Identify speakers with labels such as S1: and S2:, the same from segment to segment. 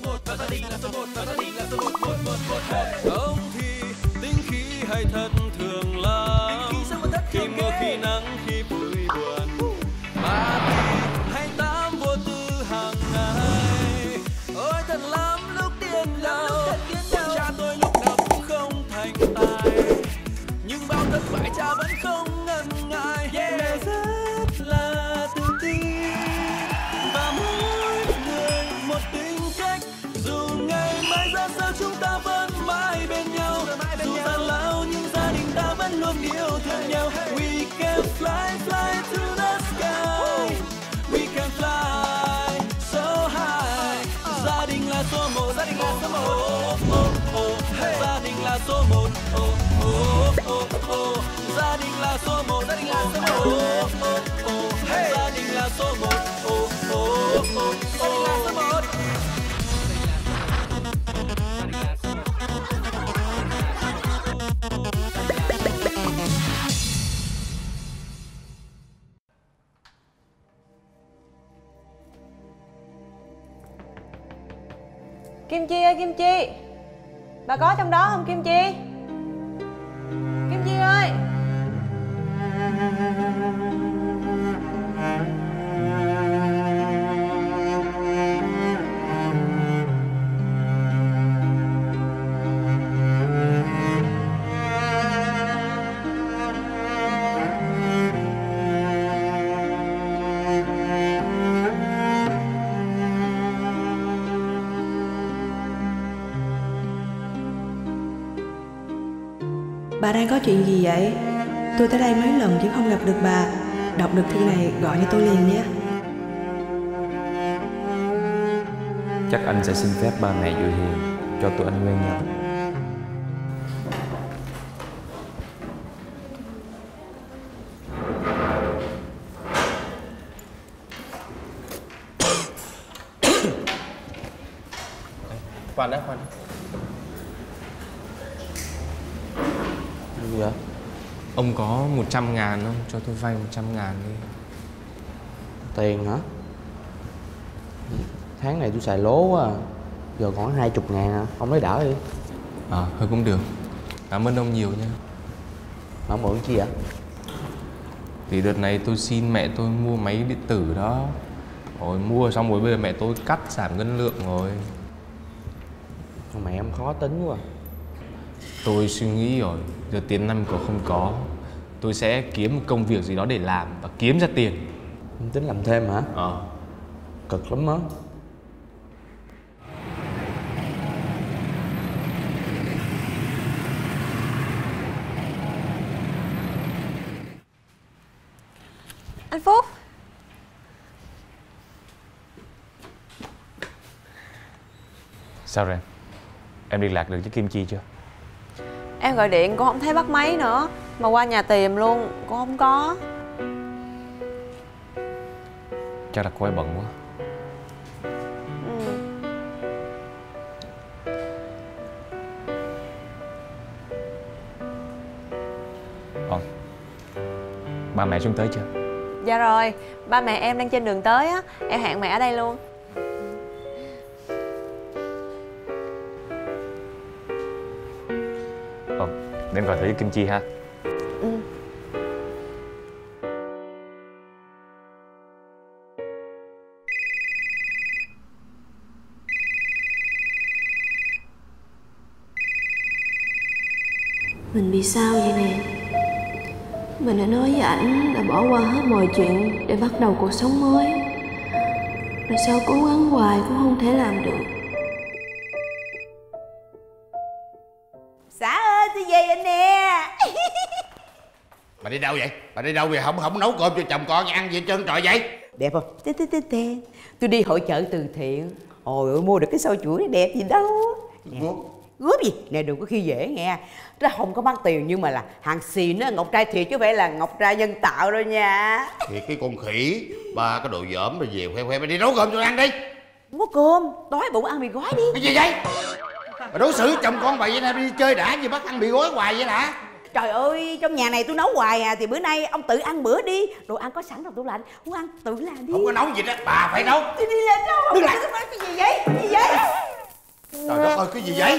S1: một, và gia đình là số một, và gia đình là số một, một, một, một. Ông thì tính khí hay thật thường lắm, khi mưa khi nắng khi vui buồn. Bà thì hay tám vô tư hàng ngày, ôi thật lắm lúc tiền đầu. Cha tôi lúc nào cũng không thành tài, nhưng bao thất bại cha vẫn không ngần ngại. Mẹ rất là tự tin và mỗi người một tính cách, dù ngày mai ra sao chúng ta vẫn mãi bên nhau. Dù gian lao nhưng gia đình ta vẫn luôn yêu thương nhau. We can fly, fly to the sky, we can fly so high. Gia đình là số một, gia đình là số một, gia đình là số một, gia đình là số một, gia đình là số một, gia đình là số một, gia đình là số một.
S2: Kim Chi ơi, Kim Chi, bà có trong đó không Kim Chi? Kim Chi ơi.
S3: Bà đang có chuyện gì vậy? Tôi tới đây mấy lần chứ không gặp được bà. Đọc được thư này gọi cho tôi liền nhé.
S4: Chắc anh sẽ xin phép ba mẹ Dự Hiền cho tụi anh quen nhau.
S5: Khoan đã, khoan. Gì vậy? Ông có 100.000 không? Cho tôi vay 100.000 đi.
S6: Tiền hả? Tháng này tôi xài lố quá à. Giờ còn 20.000 à. Ông lấy đỡ đi.
S5: Thôi cũng được. Cảm ơn ông nhiều nha.
S6: Ông mượn chi vậy?
S5: Thì đợt này tôi xin mẹ tôi mua máy điện tử đó. Rồi mua xong rồi bây giờ mẹ tôi cắt giảm ngân lượng rồi.
S6: Mẹ em khó tính quá.
S5: Tôi suy nghĩ rồi, giờ tiền năm cậu không có, tôi sẽ kiếm một công việc gì đó để làm và kiếm ra tiền.
S6: Em tính làm thêm hả? Cực lắm á.
S2: Anh Phúc.
S4: Sao rồi? Em liên lạc được với Kim Chi chưa?
S2: Em gọi điện cũng không thấy bắt máy nữa, mà qua nhà tìm luôn cũng không có.
S4: Chắc là cô ấy bận quá. Ba mẹ xuống tới chưa?
S2: Dạ rồi, ba mẹ em đang trên đường tới á. Em hẹn mẹ ở đây luôn.
S4: Để em gọi thử với Kim Chi ha.
S3: Mình bị sao vậy nè? Mình đã nói với ảnh là bỏ qua hết mọi chuyện để bắt đầu cuộc sống mới, mà sao cố gắng hoài cũng không thể làm được.
S7: Xã ơi, tôi về rồi nè.
S8: Bà đi đâu vậy? Bà đi đâu vậy? Không nấu cơm cho chồng con ăn gì hết trơn trời vậy?
S7: Đẹp không? Tôi đi hội chợ từ thiện. Ôi ơi, mua được cái xôi chuỗi đẹp gì đâu. Gớp gì? Nè đừng có khi dễ nghe. Nó không có bán tiền nhưng mà là hàng xịn á, ngọc trai thiệt chứ không phải là ngọc trai nhân tạo đâu nha.
S8: Thiệt cái con khỉ. Ba cái đồ dởm rồi về khoe bà đi nấu cơm cho ăn đi.
S7: Không có cơm, đói bụng ăn mì gói đi.
S8: Cái gì vậy? Bà đối xử chồng con vậy nè, đi chơi đã gì bắt ăn mì gói hoài vậy hả?
S7: Trời ơi, trong nhà này tôi nấu hoài à, thì bữa nay ông tự ăn bữa đi. Đồ ăn có sẵn trong tủ lạnh, muốn ăn tự làm đi.
S8: Không có nấu gì đó, bà phải nấu.
S7: Đi làm đâu? Đừng làm cái gì vậy? Gì vậy?
S8: trời, cái gì vậy?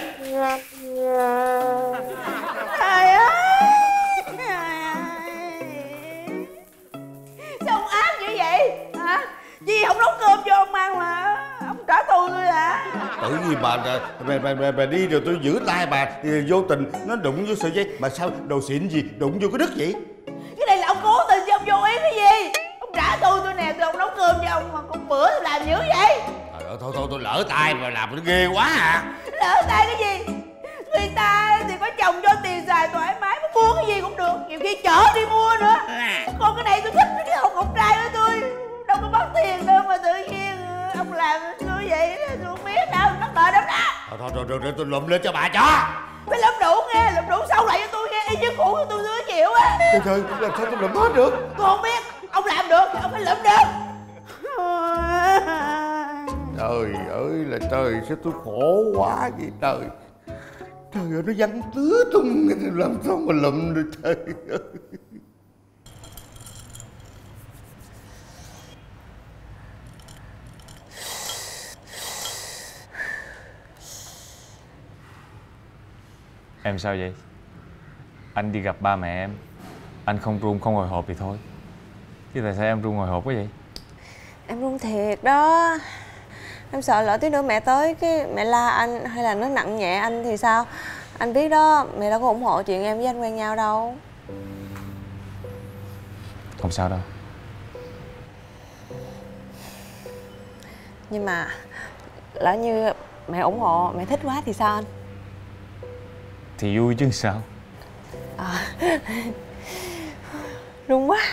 S7: Trời ơi! Sao ông ác như vậy? Hả? Gì không nấu cơm cho ông ăn mà ông trả thù tôi hả?
S8: Tự nhiên bà đi rồi tôi giữ tay bà vô tình nó đụng vô sợi dây. Mà sao đồ xịn gì đụng vô cái đứt vậy?
S7: Cái này là ông cố tình chứ ông vô ý cái gì? Ông trả thù tôi nè, tôi ông nấu cơm cho ông mà con bữa tôi làm dữ vậy?
S8: Trời ơi, thôi tôi lỡ tay mà làm nó ghê quá à.
S7: Lỡ tay cái gì? Người ta thì có chồng cho tiền xài thoải mái, muốn mua cái gì cũng được, nhiều khi chở đi mua nữa. Còn cái này tôi thích cái hộp ngọc trai của tôi, đâu có mất tiền đâu mà tự nhiên ông làm tôi vậy, tôi không biết đâu, nó đợi đâu đó.
S8: Thôi tôi lụm lên cho bà cho.
S7: Phải lụm đủ nghe, lụm đủ xong lại cho tôi nghe, y như cũ của tôi chưa chịu á.
S8: Trời, làm sao tôi lụm hết được?
S7: Tôi không biết, ông làm được thì ông phải lụm được.
S8: Trời ơi là trời, sao tôi khổ quá vậy trời. Trời ơi, nó văng tứ tung, làm sao mà lụm được trời ơi.
S4: Em sao vậy? Anh đi gặp ba mẹ em, anh không run không hồi hộp thì thôi, chứ tại sao em run hồi hộp quá vậy?
S2: Em run thiệt đó. Em sợ lỡ tí nữa mẹ tới cái mẹ la anh hay là nó nặng nhẹ anh thì sao? Anh biết đó, mẹ đâu có ủng hộ chuyện em với anh quen nhau đâu.
S4: Không sao đâu.
S2: Nhưng mà lỡ như mẹ ủng hộ, mẹ thích quá thì sao anh?
S4: Thì vui chứ sao.
S2: Run quá.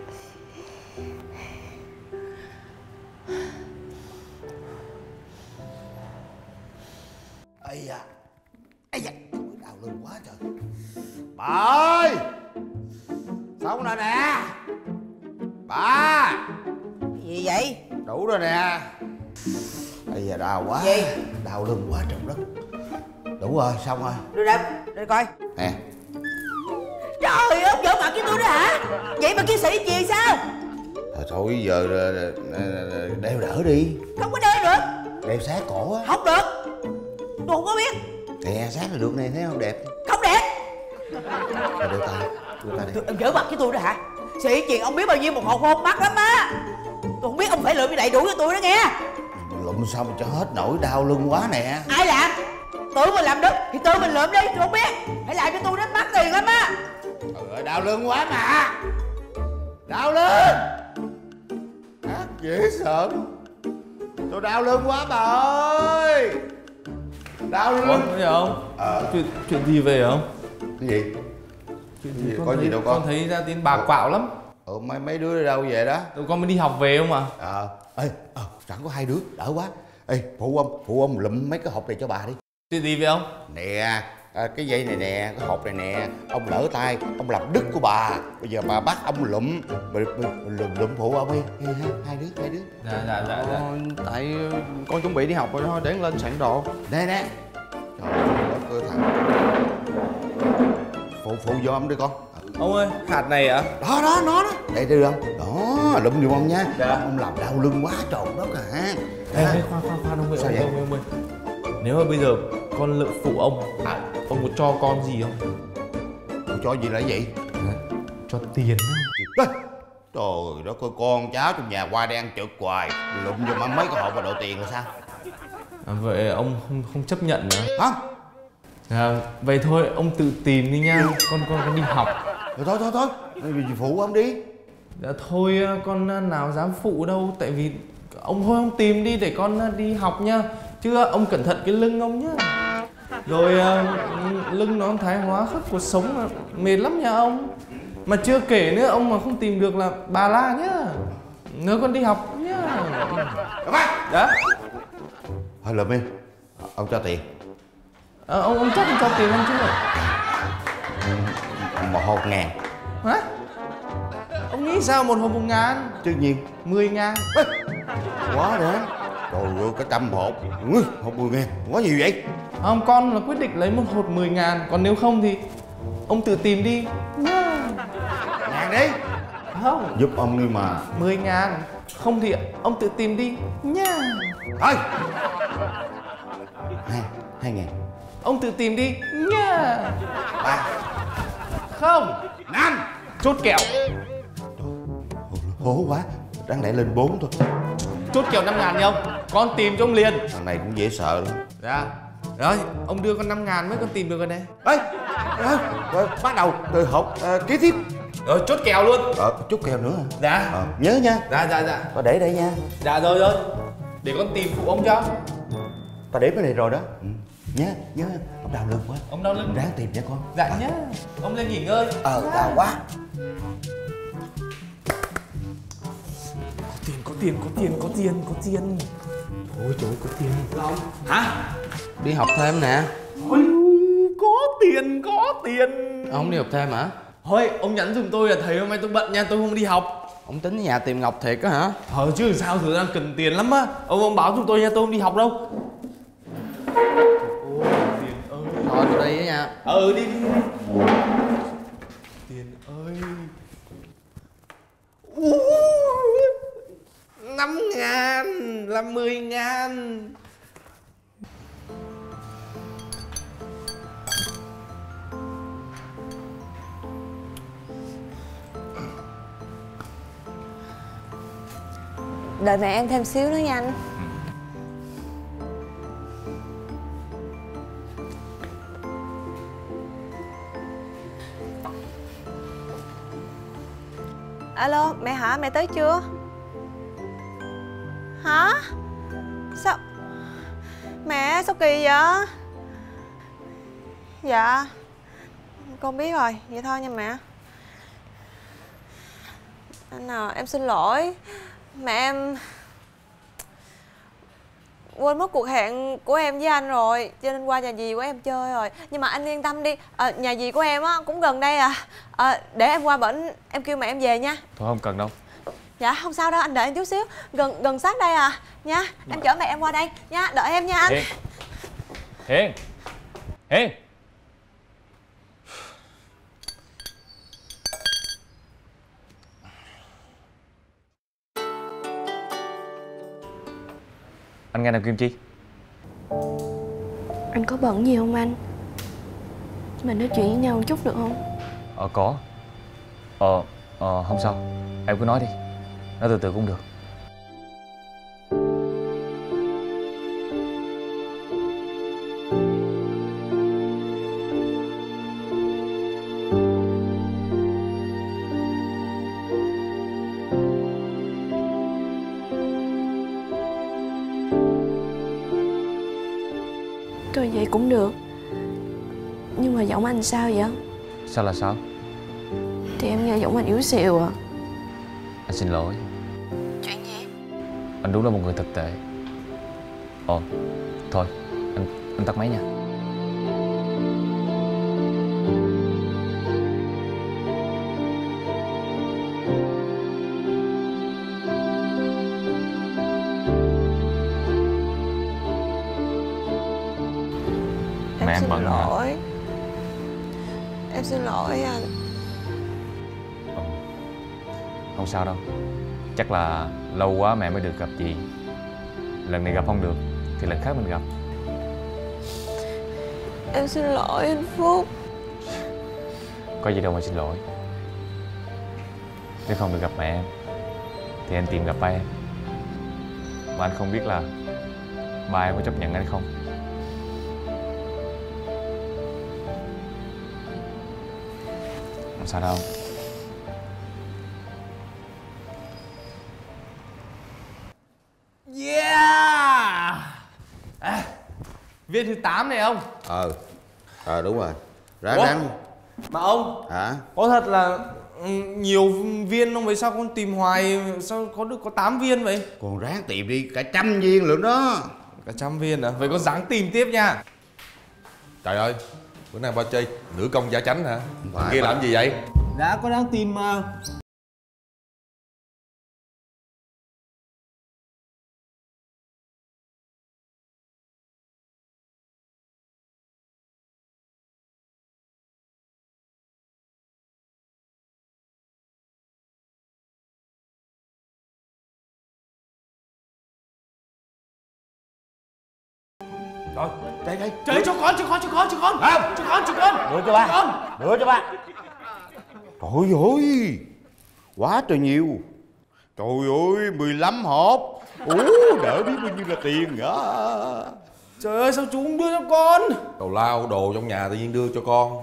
S8: Ây da, đau lưng quá trời. Bà ơi, xong rồi nè. Bà.
S7: Gì vậy?
S8: Đủ rồi nè. Ây da, đau quá.
S7: Gì?
S8: Đau lưng quá trời đất. Đủ rồi, xong rồi.
S7: Đưa đây, đây coi.
S8: Nè.
S7: Trời ơi, vợ mặt với tôi đó hả? Vậy mà kia sĩ gì sao?
S8: Thôi giờ đeo đỡ đi.
S7: Không có đeo được.
S8: Đeo sát cổ á.
S7: Không được. Tôi không có biết.
S8: Nè, sát là được nè, thấy không đẹp.
S7: Không đẹp.
S8: Rồi đưa tay đi.
S7: Ông giỡn mặt với tôi đó hả? Sĩ chuyện ông biết bao nhiêu một hộp hôn mắc lắm á. Tôi không biết ông phải lượm như đầy đủ cho tôi đó nghe.
S8: Lụm sao mà cho hết nổi, đau lưng quá nè.
S7: Ai làm? Tự mình làm đứt thì tự mình lượm đi, tôi không biết. Hãy làm cho tôi nó mắc tiền lắm á.
S8: Trời ơi, đau lưng quá mà. Đau lưng. Ác dễ sợ. Tôi đau lưng quá bà ơi. Đau lưng.
S5: Ủa, cái gì không? Chuyện gì về không?
S8: Cái gì?
S5: Chuyện
S8: gì?
S5: con
S8: Có
S5: thấy,
S8: gì đâu con?
S5: Con thấy ra tiếng bà quạo lắm.
S8: Mấy đứa đi đâu về đó?
S5: Tụi con mới đi học về không à?
S8: Sẵn có hai đứa, đỡ quá. Ê, phụ ông lụm mấy cái hộp này cho bà đi.
S5: Chuyện gì vậy ông?
S8: Nè, cái dây này nè, cái hộp này nè. Ông lỡ tay, ông làm đứt của bà. Bây giờ bà bắt ông lụm. Lụm phụ ông đi. Hai đứa.
S5: Dạ.
S6: Tại con chuẩn bị đi học rồi thôi, để lên soạn đồ.
S8: Nè. Trời ơi, cơ thằng. Phụ vô ông đi con.
S5: Ông ơi, hạt này ạ?
S8: Đó, nó đó. Để đưa ông. Đó, lụm giùm ông nha.
S5: Dạ.
S8: Ông làm đau lưng quá trời đó cả.
S5: Ê, khoan ông ơi.
S8: Sao vậy?
S5: Ông ơi. Nếu mà bây giờ con lượm phụ ông có cho con gì không?
S8: Cho gì là gì?
S5: Cho tiền không?
S8: Trời đất ơi, con cháu trong nhà qua đây ăn trượt hoài. Lụm giùm mấy cái hộp và đồ tiền là sao?
S5: Vậy ông không chấp nhận nữa?
S8: Hả?
S5: Vậy thôi ông tự tìm đi nha. Con đi học.
S8: Thôi. Vì phụ ông đi.
S5: Dạ thôi con nào dám phụ đâu. Tại vì ông thôi ông tìm đi để con đi học nha. Chứ ông cẩn thận cái lưng ông nhá. Rồi lưng nó thái hóa khắc cuộc sống mệt lắm nha ông. Mà chưa kể nữa ông mà không tìm được là bà la nhá. Nếu con đi học nhá. Dạ.
S8: Thôi lụm đi. Ông cho tiền.
S5: Ông chắc cho tiền ông chưa?
S8: 1.000.
S5: Hả? Ông nghĩ sao 1 hộp 1.000?
S8: Chứ nhiên
S5: 10.000.
S8: quá nữa. Trời ơi, cái 100 hộp. Hộp 10.000, quá nhiều vậy.
S5: Không, con là quyết định lấy 1 hộp 10.000. Còn nếu không thì ông tự tìm đi nhá.
S8: 1.000 đi.
S5: Không,
S8: Giúp ông đi mà.
S5: 10.000. Không thì ông tự tìm đi nhá.
S8: Thôi. 2.000.
S5: Ông tự tìm đi nha.
S8: 3.
S5: Không.
S8: 5.
S5: Chốt kèo.
S8: Hố quá. Đáng lẽ lên 4 thôi.
S5: Chốt kèo 5.000 đi ông. Con tìm cho ông liền.
S8: Thằng này cũng dễ sợ lắm.
S5: Dạ. Rồi, ông đưa con 5.000 mới con tìm được rồi nè.
S8: Ê, bắt đầu từ hộp kế tiếp.
S5: Rồi, chốt kèo luôn.
S8: Chút kèo nữa hả?
S5: Dạ.
S8: Nhớ nha.
S5: Dạ.
S8: Tao để đây nha.
S5: Dạ rồi. Để con tìm phụ ông cho.
S8: Tao để cái này rồi đó. Nhớ. Ông đau lưng quá.
S5: Ông đau lưng.
S8: Ráng tìm nha con.
S5: Dạ nhá. Ông lên nghỉ ngơi.
S8: Đau quá.
S5: Có tiền.
S6: Ôi trời ơi, có tiền.
S5: Hả?
S6: Đi học thêm nè.
S5: Ôi, có tiền.
S6: Ông đi học thêm hả?
S5: Thôi, ông nhắn giùm tôi là thầy hôm nay tôi bận nha, tôi không đi học.
S6: Ông tính nhà tìm Ngọc thiệt á hả?
S5: Chứ sao, tôi đang cần tiền lắm á. Ông báo giùm tôi nha, tôi không đi học đâu. Ôi, tiền ơi.
S6: Thôi tôi đi á nha.
S5: Đi. Tiền ơi. 5.000 là 10.000.
S2: Đợi mẹ em thêm xíu nữa nha anh. Alo, mẹ hả? Mẹ tới chưa? Hả? Sao? Mẹ, sao kỳ vậy? Dạ, con biết rồi, vậy thôi nha mẹ. Anh à, em xin lỗi. Mẹ em quên mất cuộc hẹn của em với anh rồi, cho nên qua nhà dì của em chơi rồi. Nhưng mà anh yên tâm đi, nhà dì của em á cũng gần đây à. Để em qua bển em kêu mẹ em về nha.
S4: Thôi không cần đâu.
S2: Dạ không sao đâu, anh đợi em chút xíu. Gần sát đây à nha. Em chở mẹ em qua đây nha, đợi em nha anh.
S4: Hiền. Anh nghe nào Kim Chi.
S3: Anh có bận gì không anh? Mình nói chuyện với nhau một chút được không?
S4: Có. Không sao. Em cứ nói đi. Nói từ từ cũng được.
S3: Thôi vậy cũng được. Nhưng mà giọng anh sao vậy?
S4: Sao là sao?
S3: Thì em nghe giọng anh yếu xìu à.
S4: Anh xin lỗi.
S3: Chuyện gì?
S4: Anh đúng là một người thực tệ. Thôi anh tắt máy nha. Mẹ em bận hả?
S2: Em xin lỗi anh.
S4: Không sao đâu. Chắc là lâu quá mẹ mới được gặp chị. Lần này gặp không được thì lần khác mình gặp.
S2: Em xin lỗi anh Phúc.
S4: Có gì đâu mà xin lỗi. Nếu không được gặp mẹ em thì anh tìm gặp ba em. Mà anh không biết là ba em có chấp nhận anh không. Không sao đâu.
S5: Yeah. Viên thứ 8 này ông.
S8: Đúng rồi. Ráng.
S5: Mà ông
S8: Hả?
S5: có thật là nhiều viên không? Vậy sao con tìm hoài sao có được có 8 viên vậy?
S8: Còn ráng tìm đi, cả 100 viên lận đó.
S5: Cả 100 viên à? Vậy con ráng tìm tiếp nha.
S9: Trời ơi, bữa nay ba chơi nửa công giả chánh hả?
S8: Phải,
S9: Kia làm gì vậy?
S5: Đã có đang tìm mà.
S8: Rồi, đây.
S5: Trời, cho con.
S8: Không.
S5: Cho con.
S8: Đưa cho ba. Đưa cho ba. Trời ơi, quá trời nhiều. Trời ơi, 15 hộp. Đỡ biết bao nhiêu là tiền nữa.
S5: Trời ơi, sao chú không đưa cho con?
S9: Tào lao đồ trong nhà tự nhiên đưa cho con.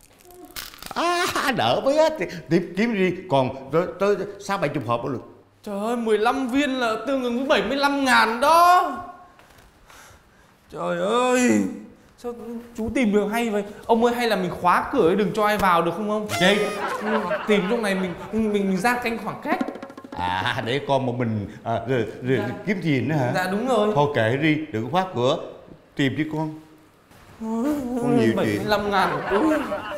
S8: Đỡ với hết. Tìm kiếm đi. Còn tới 60-70 hộp nữa được.
S5: Trời ơi, 15 viên là tương ứng với 75.000 đó. Trời ơi, sao chú tìm được hay vậy? Ông ơi, hay là mình khóa cửa ấy, đừng cho ai vào được không ông?
S8: Gì?
S5: Tìm trong này mình ra canh khoảng cách.
S8: Để con một mình kiếm tiền nữa hả?
S5: Dạ đúng rồi.
S8: Thôi kệ đi, đừng khóa cửa. Tìm đi con. Con nhiều chuyện.
S5: 75.000 của chú.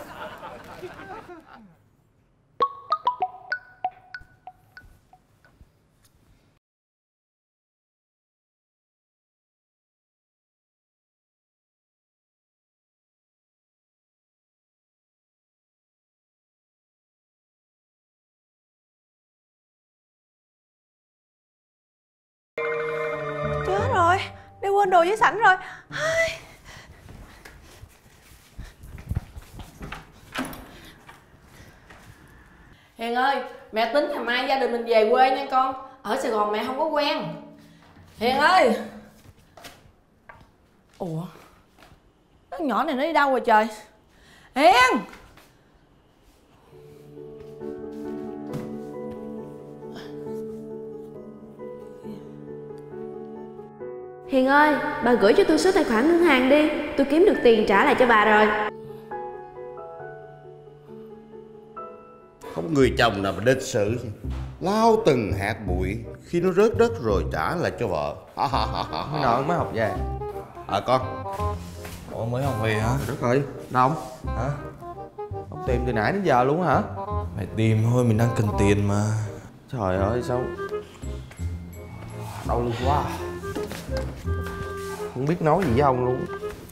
S2: Chết rồi, đi quên đồ dưới sảnh rồi.
S10: Hiền ơi, mẹ tính ngày mai gia đình mình về quê nha con. Ở Sài Gòn mẹ không có quen. Hiền ơi. Ủa, con nhỏ này nó đi đâu rồi trời? Hiền.
S3: Hiền ơi, bà gửi cho tôi số tài khoản ngân hàng đi. Tôi kiếm được tiền trả lại cho bà rồi.
S8: Không người chồng nào mà lịch sự. Lau từng hạt bụi, khi nó rớt đất rồi trả lại cho vợ.
S5: Hôm nào ông mới học về?
S8: Con.
S5: Ủa, mới học về hả?
S8: Đất rồi, đâu ông?
S5: Hả?
S6: Ông tìm từ nãy đến giờ luôn hả?
S5: Phải tìm thôi, mình đang cần tiền mà.
S6: Trời ơi, sao đau lưng quá. Không biết nói gì với ông luôn.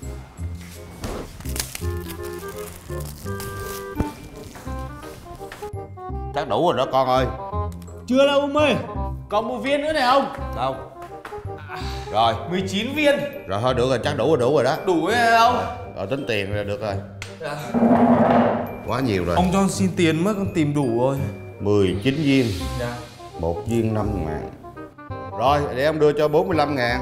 S8: Chắc đủ rồi đó con ơi.
S5: Chưa đâu ông ơi. Còn một viên nữa này ông.
S8: Đâu? Rồi
S5: 19 viên.
S8: Rồi thôi được rồi, chắc đủ rồi đó.
S5: Đủ ấy không?
S8: Rồi tính tiền là được rồi. Quá nhiều rồi.
S5: Ông cho xin tiền mất, con tìm đủ rồi.
S8: 19 viên.
S5: Dạ.
S8: Một viên 5.000. Rồi để ông đưa cho 45.000.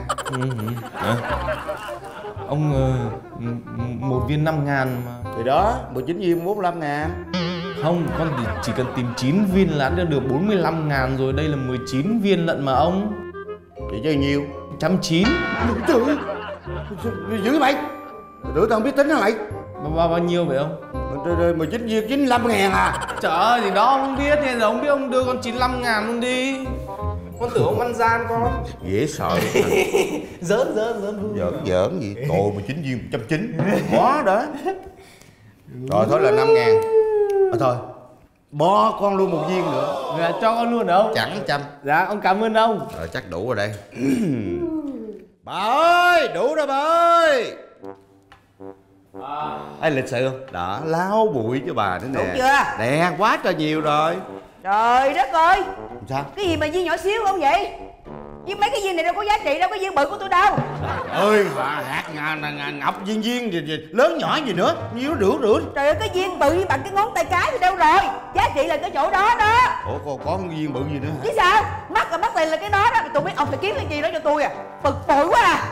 S5: Ông một viên 5.000 mà.
S8: Thì đó, 19 viên 45.000.
S5: Không, con chỉ cần tìm 9 viên là đã được 45.000 rồi. Đây là 19 viên lận mà ông.
S8: Vậy chứ nhiêu?
S5: 190.
S8: Trời ơi, dữ mày. Tưởng tao không biết tính hả mày?
S5: Bao nhiêu vậy ông?
S8: 19 viên 95.000 à?
S5: Trời ơi, thì đó ông không biết, hay là ông biết ông đưa con 95.000 luôn đi. Con tưởng ông ăn gian con.
S8: Dễ sợ.
S5: Giỡn
S8: Giỡn gì? Trời, 19 viên 190. Quá đó. Rồi thôi là 5.000. Thôi bo con luôn một viên nữa.
S5: Dạ, cho con luôn được không?
S8: Chẳng trăm.
S5: Dạ, ông cảm ơn ông.
S8: Rồi chắc đủ rồi đây. Bà ơi, đủ rồi bà ơi. Ai lịch sự không? Đó, lau bụi cho bà nữa nè.
S7: Đủ chưa?
S8: Nè, quá trời nhiều rồi.
S7: Trời đất ơi.
S8: Sao?
S7: Cái gì mà viên nhỏ xíu không vậy? Với mấy cái viên này đâu có giá trị đâu, cái viên bự của tôi đâu.
S8: Ơi, hạt ngọc viên gì, lớn nhỏ gì nữa, nhiêu rửa.
S7: Trời ơi, cái viên bự bằng cái ngón tay cái thì đâu rồi? Giá trị là cái chỗ đó đó.
S8: Ủa, còn có cái viên bự gì nữa hả?
S7: Chứ sao? Mắc tiền là cái đó đó. Tôi biết ông phải kiếm cái gì đó cho tôi à. Bực bội quá à.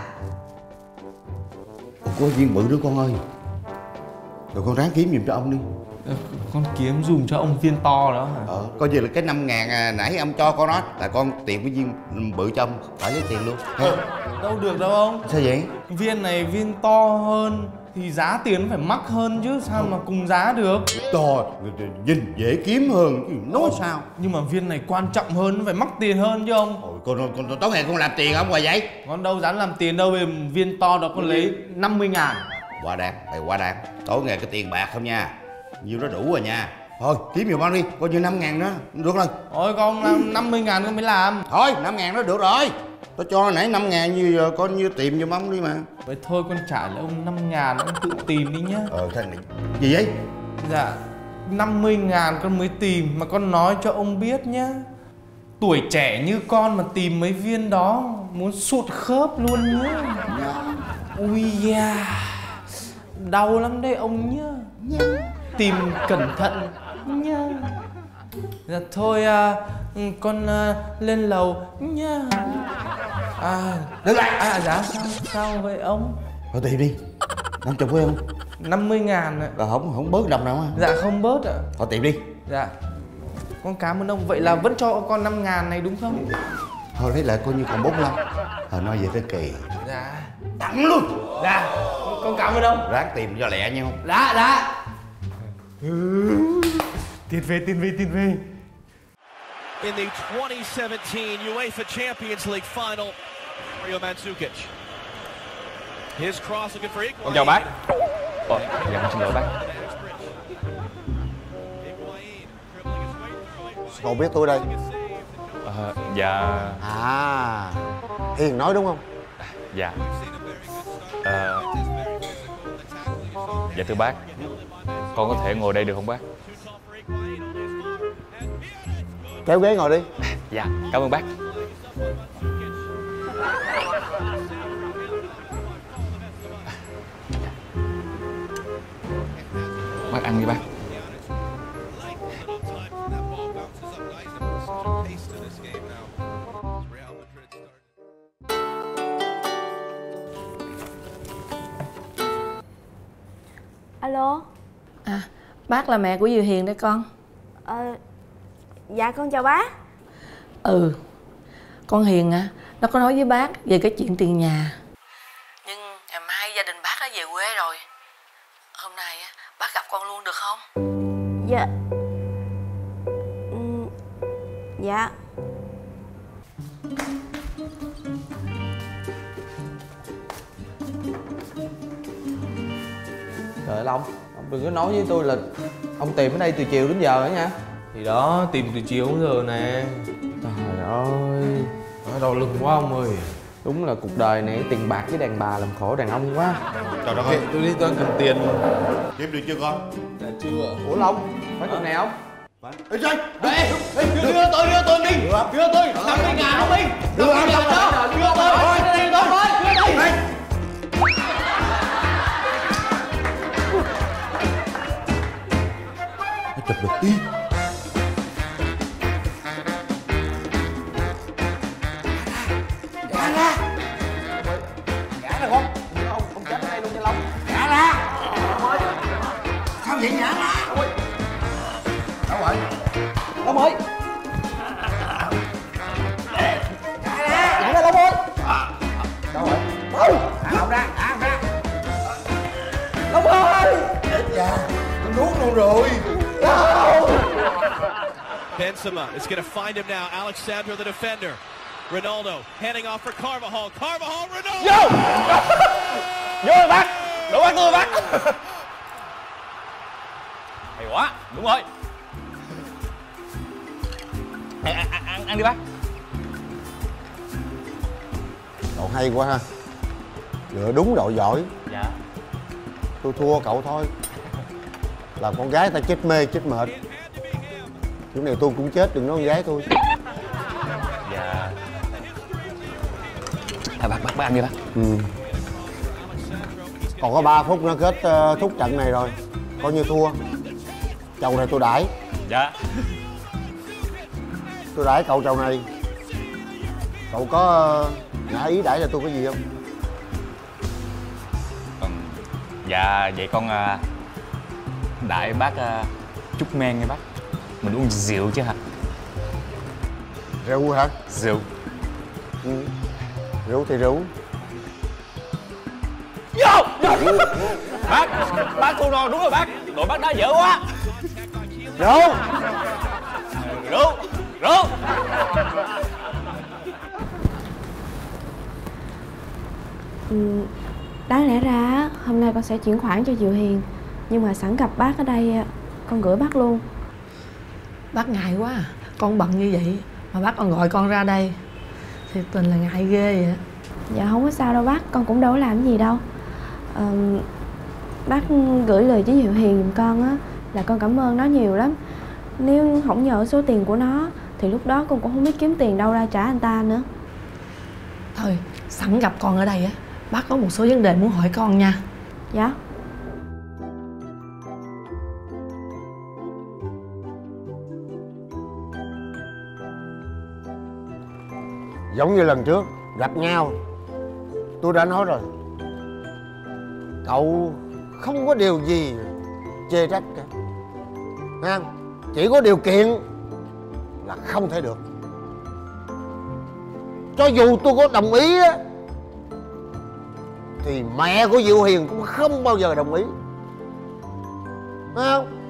S8: Có viên bự nữa con ơi. Rồi con ráng kiếm giùm cho ông đi.
S5: Con kiếm dùm cho ông viên to đó hả?
S8: Coi như là cái 5.000 nãy ông cho con đó là con tiền cái viên bự cho ông, phải lấy tiền luôn.
S5: Đâu được đâu ông.
S8: Sao vậy?
S5: Viên này viên to hơn thì giá tiền phải mắc hơn chứ, sao mà cùng giá được.
S8: Trời, nhìn dễ kiếm hơn chứ nói sao.
S5: Nhưng mà viên này quan trọng hơn, nó phải mắc tiền hơn chứ ông.
S8: Con tối ngày con làm tiền không hoài vậy?
S5: Con đâu dám làm tiền đâu, về viên to đó con lấy 50.000.
S8: Quá đáng, mày quá đáng. Tối ngày cái tiền bạc không nha. Nhiêu đó đủ rồi nha. Thôi kiếm nhiều bao đi, coi như 5.000 đó, được rồi.
S5: Thôi con làm 50.000 con mới làm.
S8: Thôi 5.000 đó được rồi. Tao cho nãy 5.000 như giờ coi như tìm giùm ông đi mà.
S5: Vậy thôi con trả lại ông 5.000, ông tự tìm đi nhá.
S8: Thằng này gì vậy?
S5: Dạ 50.000 con mới tìm, mà con nói cho ông biết nhá. Tuổi trẻ như con mà tìm mấy viên đó muốn sụt khớp luôn nhá. Ui da, đau lắm đấy ông nhá. Tìm cẩn thận nhá. Dạ thôi con lên lầu nhá.
S8: Đứng lại.
S5: Dạ sao vậy ông?
S8: Thôi tìm đi. 50 phải không?
S5: 50.000 ạ.
S8: Rồi không bớt đồng nào hả?
S5: Dạ không bớt ạ.
S8: Thôi tìm đi.
S5: Dạ. Con cảm ơn ông. Vậy là vẫn cho con 5.000 này đúng không?
S8: Thôi lấy lại coi như còn 45. Nói về tới kỳ.
S5: Dạ.
S8: Tặng luôn.
S5: Dạ. Con cảm ơn ông.
S8: Ráng tìm cho lẹ nhau.
S5: Dạ. Tiền về.
S11: In the 2017 UEFA Champions League final, Mario Mandzukic. His cross looking for Higuain.
S4: Con chào bác. Dạ, xin lỗi bác.
S8: Cậu biết tôi đây?
S4: Dạ.
S8: Hiền nói đúng không?
S4: Dạ. Dạ thưa bác, con có thể ngồi đây được không bác?
S8: Kéo ghế ngồi đi.
S4: Dạ, cảm ơn bác. Bác ăn đi bác.
S2: Alo.
S10: Bác là mẹ của Diệu Hiền đấy con.
S2: Dạ con chào bác.
S10: Con Hiền nó có nói với bác về cái chuyện tiền nhà. Nhưng ngày mai gia đình bác đã về quê rồi. Hôm nay bác gặp con luôn được không?
S2: Dạ. Dạ.
S5: Trời ơi ông đừng có nói với tôi là ông tìm ở đây từ chiều đến giờ nữa nha. Thì đó, tìm từ chiều đến giờ nè. Trời ơi, đau lưng quá ông ơi. Đúng là cuộc đời này tiền bạc với đàn bà làm khổ đàn ông quá.
S8: Trời đất ơi,
S5: tôi đi tôi cần tiền.
S8: Kiếm được chưa con?
S5: Dạ chưa. Ủa Long, phải chừng này không?
S8: Ê trời,
S5: Đưa tôi đi. Đưa tôi 50.000 không đi. Đưa tôi.
S8: Chụp được đi. Gã ra con.
S5: Ông chết ở đây luôn nha Long.
S8: Gã ra. Sao vậy gã ra? Đâu rồi?
S5: Long ơi.
S8: Gã ra Long ơi. Đâu rồi? Đâu? Thả ông ra.
S5: Long ơi.
S8: Chết cha. Nó nuốt luôn rồi.
S11: Benzema is going to find him now. Alexandro, the defender. Ronaldo handing off for Carvajal. Ronaldo.
S4: Vô rồi bác. Đổ bác tôi bác. Hay quá. Đúng rồi. Ăn đi bác.
S8: Cậu hay quá ha. Lựa đúng đội giỏi.
S4: Dạ.
S8: Tôi thua cậu thôi. Làm con gái ta chết mê chết mệt. Chỗ này tôi cũng chết, đừng nói con gái tôi.
S4: Dạ. Bác ăn đi bác.
S8: Còn có 3 phút nữa kết thúc trận này rồi. Coi như thua. Chầu này tôi đãi.
S4: Dạ.
S8: Tôi đãi cậu chầu này. Cậu có ngã ý đãi cho tôi cái gì không?
S4: Dạ vậy con đãi bác chút men nha bác. Mình uống rượu chứ hả?
S8: Rượu hả?
S4: Rượu.
S8: Rượu thì rượu.
S4: Vô! Bác thua rồi, đúng rồi bác. Đội bác đá dở quá.
S8: Rượu!
S4: Rượu!
S3: Đáng lẽ ra hôm nay con sẽ chuyển khoản cho Diệu Hiền. Nhưng mà sẵn gặp bác ở đây, con gửi bác luôn.
S10: Bác ngại quá à. Con bận như vậy mà bác còn gọi con ra đây. Thiệt tình là ngại ghê vậy.
S3: Dạ không có sao đâu bác, con cũng đâu có làm gì đâu. Bác gửi lời với Diệu Hiền giùm con á là con cảm ơn nó nhiều lắm. Nếu không nhờ số tiền của nó thì lúc đó con cũng không biết kiếm tiền đâu ra trả anh ta nữa.
S10: Thôi sẵn gặp con ở đây á, bác có một số vấn đề muốn hỏi con nha.
S3: Dạ.
S8: Giống như lần trước gặp nhau, tôi đã nói rồi, cậu không có điều gì chê trách cả, ha? Chỉ có điều kiện là không thể được. Cho dù tôi có đồng ý á, thì mẹ của Diệu Hiền cũng không bao giờ đồng ý, phải không?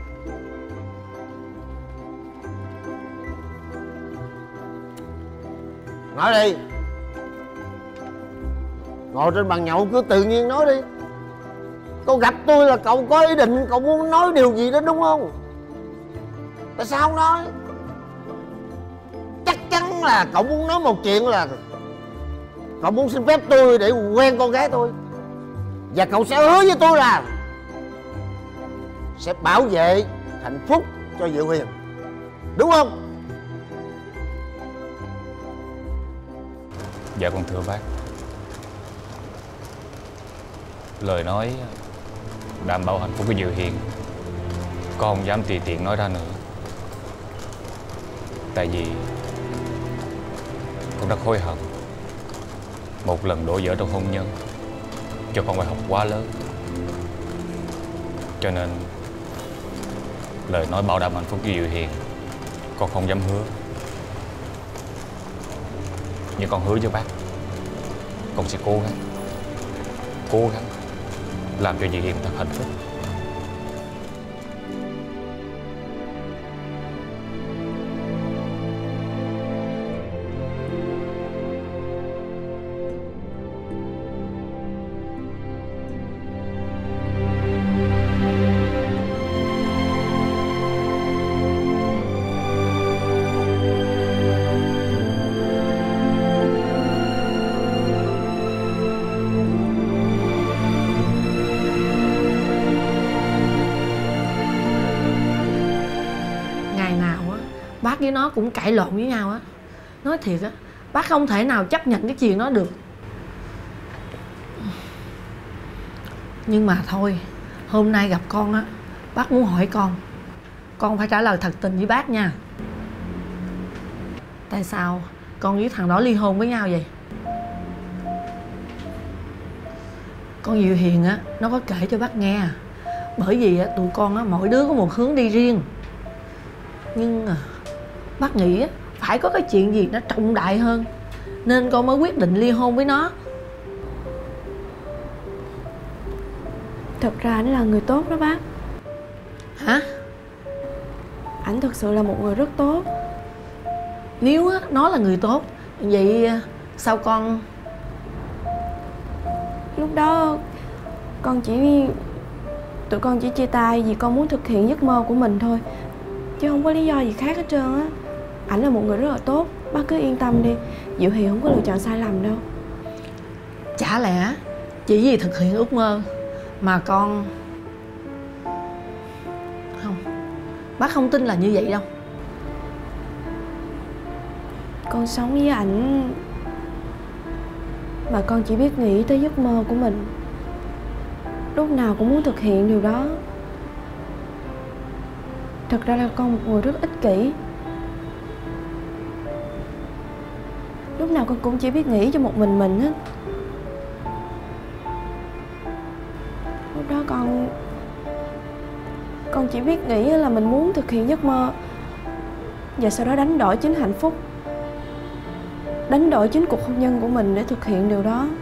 S8: Nói đi. Ngồi trên bàn nhậu cứ tự nhiên nói đi. Cậu gặp tôi là cậu có ý định, cậu muốn nói điều gì đó đúng không? Tại sao không nói? Chắc chắn là cậu muốn nói một chuyện là cậu muốn xin phép tôi để quen con gái tôi. Và cậu sẽ hứa với tôi là sẽ bảo vệ hạnh phúc cho Diệu Hiền, đúng không?
S4: Dạ con thưa bác, lời nói đảm bảo hạnh phúc của Diệu Hiền con không dám tùy tiện nói ra nữa. Tại vì con rất hối hận một lần đổ vỡ trong hôn nhân, cho con bài học quá lớn. Cho nên lời nói bảo đảm hạnh phúc của Diệu Hiền con không dám hứa. Nhưng con hứa với bác, con sẽ cố gắng làm cho Diệu Hiền thật hạnh phúc.
S10: Bác với nó cũng cãi lộn với nhau á. Nói thiệt á, bác không thể nào chấp nhận cái chuyện đó được. Nhưng mà thôi, hôm nay gặp con á, bác muốn hỏi con phải trả lời thật tình với bác nha. Tại sao con với thằng đó ly hôn với nhau vậy? Con Diệu Hiền á, nó có kể cho bác nghe. Bởi vì á, tụi con á, mỗi đứa có một hướng đi riêng. Nhưng bác nghĩ á, phải có cái chuyện gì nó trọng đại hơn, nên con mới quyết định ly hôn với nó.
S3: Thật ra anh là người tốt đó bác.
S10: Hả?
S3: Ảnh thực sự là một người rất tốt.
S10: Nếu á, nó là người tốt, vậy sao con...
S3: Lúc đó tụi con chỉ chia tay vì con muốn thực hiện giấc mơ của mình thôi, chứ không có lý do gì khác hết trơn á. Ảnh là một người rất là tốt, bác cứ yên tâm đi. Diệu Hiền không có lựa chọn sai lầm đâu.
S10: Chả lẽ chỉ vì thực hiện ước mơ mà con... Không, bác không tin là như vậy đâu.
S3: Con sống với ảnh mà con chỉ biết nghĩ tới giấc mơ của mình, lúc nào cũng muốn thực hiện điều đó. Thật ra là con một người rất ích kỷ. Lúc nào con cũng chỉ biết nghĩ cho một mình hết. Lúc đó con chỉ biết nghĩ là mình muốn thực hiện giấc mơ, và sau đó đánh đổi chính hạnh phúc, đánh đổi chính cuộc hôn nhân của mình để thực hiện điều đó.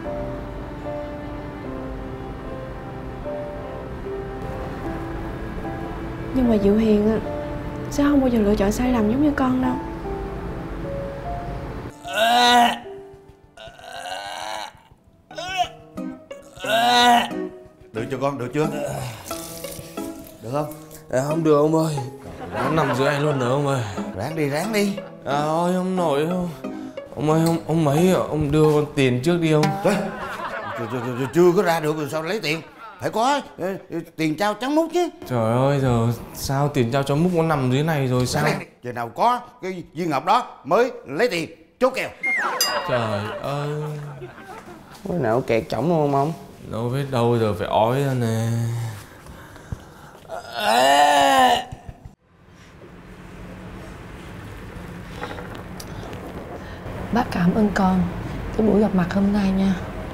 S3: Nhưng mà Diệu Hiền sẽ không bao giờ lựa chọn sai lầm giống như con đâu.
S8: Được chưa con, được chưa? Được không?
S5: Không được ông ơi. Nó nằm dưới anh luôn nữa ông ơi.
S8: Ráng đi.
S5: Ôi không nổi đâu. Ông ơi, ông mấy ông đưa con tiền trước đi ông.
S8: Chưa có ra được rồi sao lấy tiền? Phải có tiền trao trắng mút chứ.
S5: Trời ơi, giờ sao tiền trao cho mút nó nằm dưới này rồi sao?
S8: Giờ nào có cái viên ngọc đó mới lấy tiền chốt kèo.
S5: Trời ơi.
S6: Bữa nào kẹt chổng luôn không ông?
S5: Đâu biết đâu, giờ phải ói ra nè.
S10: Bác cảm ơn con cái buổi gặp mặt hôm nay nha.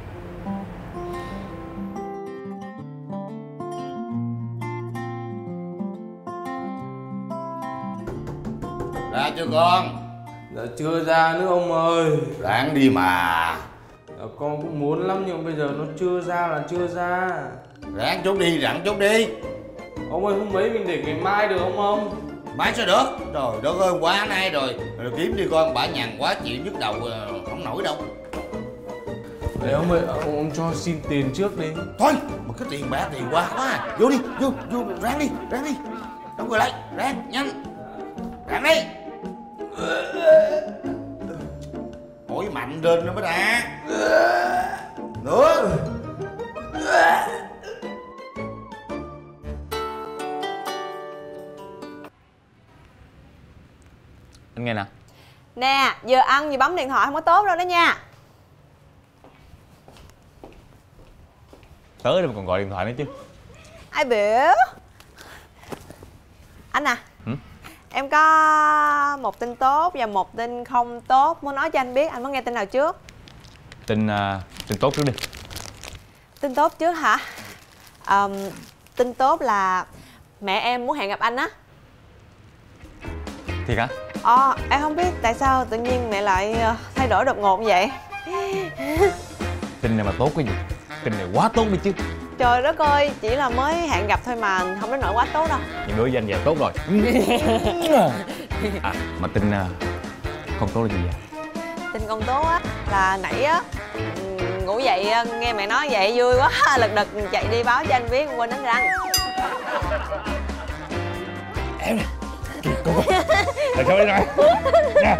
S8: Ra chưa con?
S5: Dạ chưa ra nữa ông ơi.
S8: Ráng đi mà.
S5: Dạ, con cũng muốn lắm nhưng bây giờ nó chưa ra là chưa ra.
S8: Ráng chút đi, ráng chút đi.
S5: Ông ơi, hôm ấy mình để ngày mai được không ông?
S8: Mai sao được? Trời đất ơi, quá nay rồi. Rồi kiếm đi con, bả nhằn quá chịu nhức đầu không nổi đâu.
S5: Để ông ơi, ông cho xin tiền trước đi.
S8: Thôi, mà cái tiền bả tiền quá à. Vô đi, vô ráng đi, ráng đi. Đóng cửa lại, ráng, nhanh. Ráng đi. Hỏi mạnh lên nó mới ra. Nữa.
S4: Anh nghe nè.
S2: Nè, vừa ăn vừa bấm điện thoại không có tốt đâu đó nha.
S4: Tới đây mà còn gọi điện thoại nữa chứ.
S2: Ai biểu. Anh à, em có một tin tốt và một tin không tốt muốn nói cho anh biết. Anh muốn nghe tin nào trước?
S4: Tin tốt trước đi.
S2: Tin tốt trước hả? Tin tốt là mẹ em muốn hẹn gặp anh á.
S4: Thiệt hả?
S2: Em không biết tại sao tự nhiên mẹ lại thay đổi đột ngột vậy.
S4: Tin này mà tốt cái gì? Tin này quá tốt đi chứ.
S2: Trời đất ơi, chỉ là mới hẹn gặp thôi mà không đến nỗi quá tốt đâu.
S4: Những đứa danh vậy tốt rồi. À, mà tin không tốt là gì vậy?
S2: Tin không tốt á là nãy á ngủ dậy nghe mẹ nói vậy vui quá, lật đật chạy đi báo cho anh biết, quên đánh răng.
S8: Em nè.
S4: Là sao đây rồi? Nè.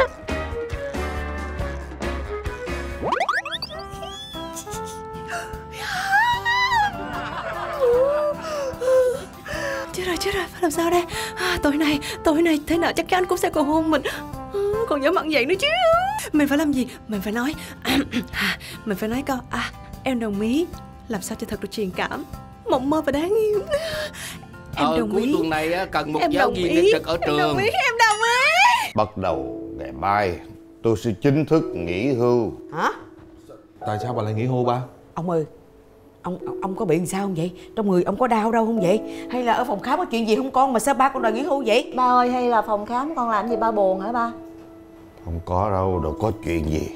S3: Chết rồi, phải làm sao đây? Tối nay thế nào chắc chắn cũng sẽ còn hôn mình. Còn dám mặn vậy nữa chứ. Mình phải làm gì? Mình phải nói mình phải nói câu em đồng ý. Làm sao cho thật được truyền cảm, mộng mơ và đáng yêu. Em đồng
S12: cuối
S3: ý.
S12: tuần này cần một
S3: Em
S12: giáo
S3: đồng
S12: viên
S3: ý.
S12: để trực ở trường.
S3: Em đồng ý.
S8: Bắt đầu ngày mai tôi sẽ chính thức nghỉ hưu.
S7: Hả?
S9: Tại sao bà lại nghỉ hưu ba?
S7: Ông ơi, ông có bị làm sao không vậy? Trong người ông có đau đâu không vậy? Hay là ở phòng khám có chuyện gì không con mà sao ba con đòi nghỉ hưu vậy?
S2: Ba ơi, hay là phòng khám con làm gì ba buồn hả ba?
S8: Không có đâu có chuyện gì.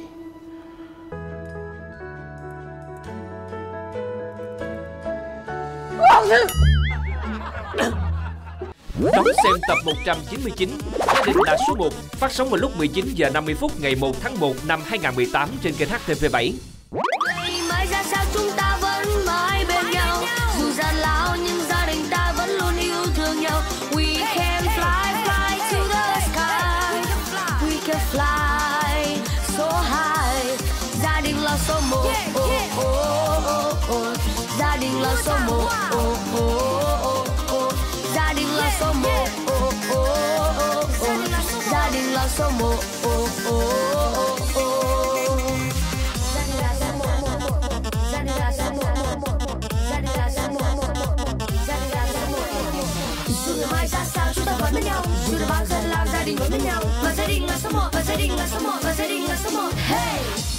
S12: Đón xem tập 199 Gia đình là số 1 phát sóng vào lúc 19 giờ 50 phút ngày 1 tháng 1 năm 2018 trên kênh HTV7.
S13: Mai ra sao chúng ta vẫn mãi bên nhau, dù gian lao nhưng gia đình ta vẫn luôn yêu thương nhau. We can fly to the sky, we can fly so high. Gia đình là số 1, gia đình là số 1, gia đình là số 1, gia đình là số 1. Dù mai ra sao chúng ta vẫn bên nhau, dù bao giờ là gia đình vẫn bên nhau, và gia đình là số 1, và gia đình là số 1, và gia đình là số 1. Hey!